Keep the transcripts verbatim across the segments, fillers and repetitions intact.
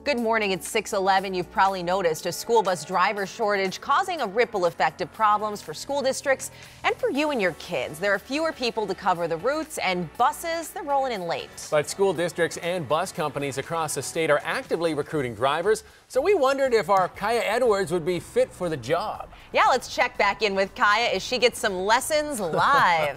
Good morning. It's six eleven. You've probably noticed a school bus driver shortage causing a ripple effect of problems for school districts and for you and your kids. There are fewer people to cover the routes, and buses, they're rolling in late. But school districts and bus companies across the state are actively recruiting drivers, so we wondered if our Kaya Edwards would be fit for the job. Yeah, let's check back in with Kaya as she gets some lessons live.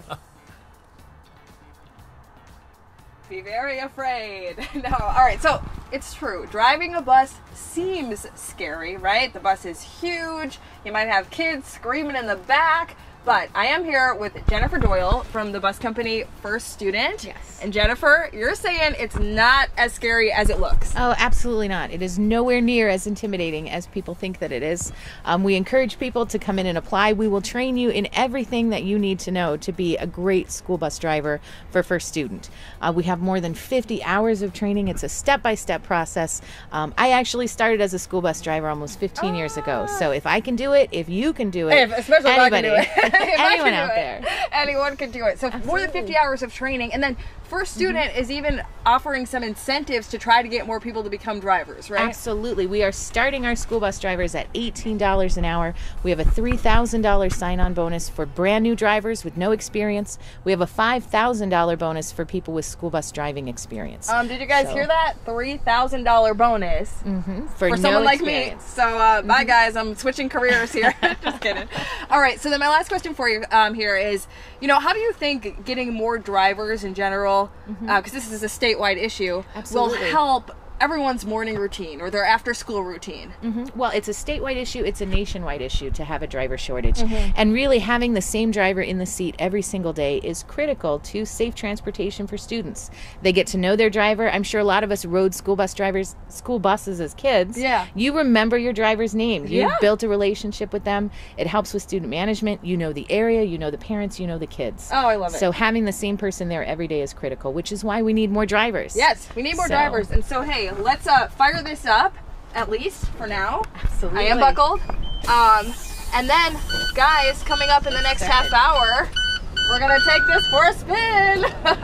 Be very afraid. No, all right, so it's true. Driving a bus seems scary, right? The bus is huge. You might have kids screaming in the back. But I am here with Jennifer Doyle from the bus company First Student. Yes. And Jennifer, you're saying it's not as scary as it looks. Oh, absolutely not. It is nowhere near as intimidating as people think that it is. Um, we encourage people to come in and apply. We will train you in everything that you need to know to be a great school bus driver for First Student. Uh, we have more than fifty hours of training. It's a step-by-step process. Um, I actually started as a school bus driver almost fifteen ah. years ago. So if I can do it, if you can do it, if, especially anybody. If I can do it. Anyone out there. Anyone can do it. So Absolutely. More than fifty hours of training. And then First Student mm-hmm. is even offering some incentives to try to get more people to become drivers, right? Absolutely. We are starting our school bus drivers at eighteen dollars an hour. We have a three thousand dollar sign-on bonus for brand new drivers with no experience. We have a five thousand dollar bonus for people with school bus driving experience. Um, did you guys so. hear that? three thousand dollar bonus mm-hmm. for, for no someone like experience. me. So, uh, mm-hmm. bye guys, I'm switching careers here. Just kidding. All right, so then my last question for you um, here is, you know, how do you think getting more drivers in general, because mm-hmm. uh, this is a statewide issue, Absolutely. will help everyone's morning routine or their after school routine? Mm-hmm. Well, it's a statewide issue. It's a nationwide issue to have a driver shortage. Mm-hmm. And really having the same driver in the seat every single day is critical to safe transportation for students. They get to know their driver. I'm sure a lot of us rode school bus drivers, school buses as kids. Yeah. You remember your driver's name. You yeah. built a relationship with them. It helps with student management. You know the area, you know the parents, you know the kids. Oh, I love it. So having the same person there every day is critical, which is why we need more drivers. Yes, we need more so. drivers. And so, hey, let's uh, fire this up, at least for now. Absolutely. I am buckled. Um, and then, guys, coming up in the next half hour, we're going to take this for a spin.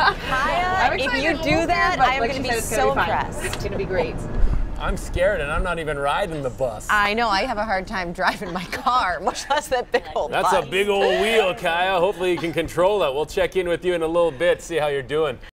Kaya, if you do that, I am like going to be so impressed. It's going to be great. I'm scared and I'm not even riding the bus. I know, I have a hard time driving my car, much less that big old That's bus. a big old wheel, Kaya. Hopefully you can control that. We'll check in with you in a little bit, see how you're doing.